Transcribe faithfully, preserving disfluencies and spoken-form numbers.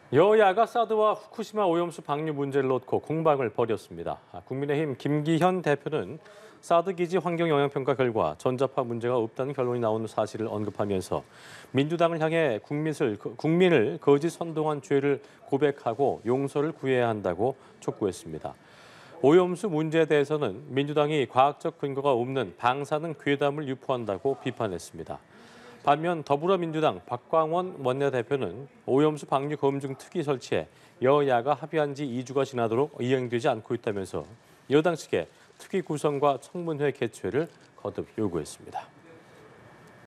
여야가 사드와 후쿠시마 오염수 방류 문제를 놓고 공방을 벌였습니다. 국민의힘 김기현 대표는 사드 기지 환경영향평가 결과 전자파 문제가 없다는 결론이 나온 사실을 언급하면서 민주당을 향해 국민을, 국민을 거짓 선동한 죄를 고백하고 용서를 구해야 한다고 촉구했습니다. 오염수 문제에 대해서는 민주당이 과학적 근거가 없는 방사능 괴담을 유포한다고 비판했습니다. 반면 더불어민주당 박광원 원내대표는 오염수 방류 검증 특위 설치에 여야가 합의한 지 이 주가 지나도록 이행되지 않고 있다면서 여당 측에 특위 구성과 청문회 개최를 거듭 요구했습니다.